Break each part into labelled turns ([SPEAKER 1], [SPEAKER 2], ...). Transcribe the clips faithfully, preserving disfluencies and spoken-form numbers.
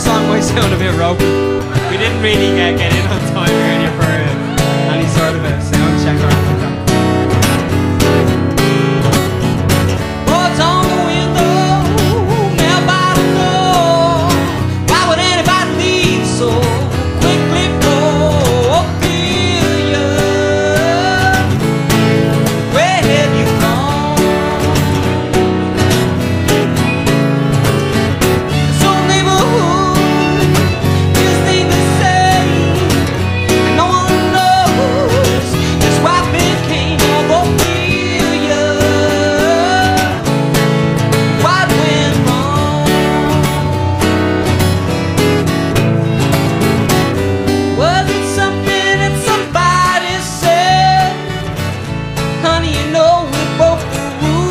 [SPEAKER 1] first song might sound a bit ropey. We didn't really uh, get in on time earlier for uh, any sort of a sound check or anything like that. What's on the window? Nobody knows. Why would anybody leave so quickly? Oh, feel you. Where have you gone? This old neighborhood just ain't the same, and no one knows just why Ben came over. Feel you. What went wrong? Was it something that somebody said? Honey, you know we broke the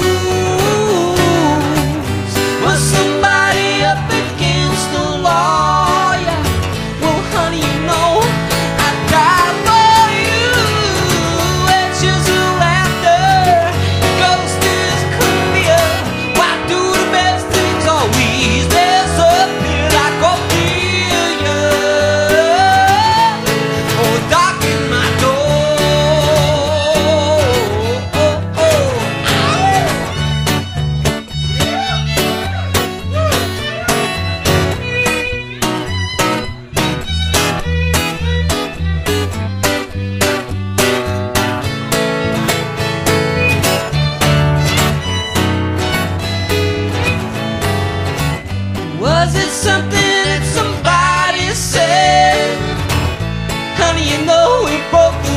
[SPEAKER 1] rules. Was somebody up against the law? Yeah. Well, honey, you know I died for you. It's just a laughter, ghosters couldn't be a. Why do the best things always disappear like a billion? Oh, darken my door. Oh, oh, Was it something that somebody said? Honey, you know we broke the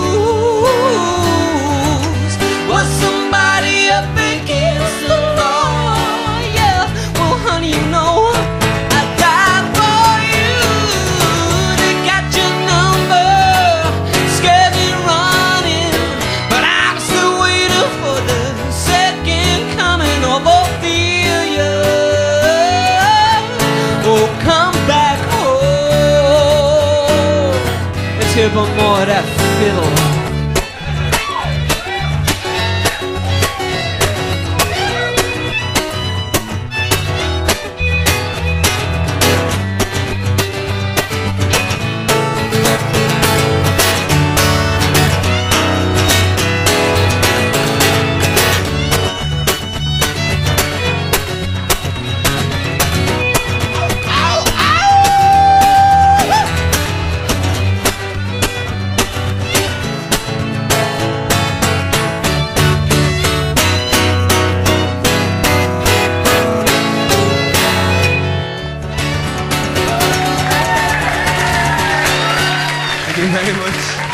[SPEAKER 1] rules. Was somebody up against the law? Yeah. Well, honey, you know I died for you. They got your number, scared me running, but I'm still waiting for the second coming of Ophelia. Oh, come back home. Let's hear one more of that fiddle. Thank you very much.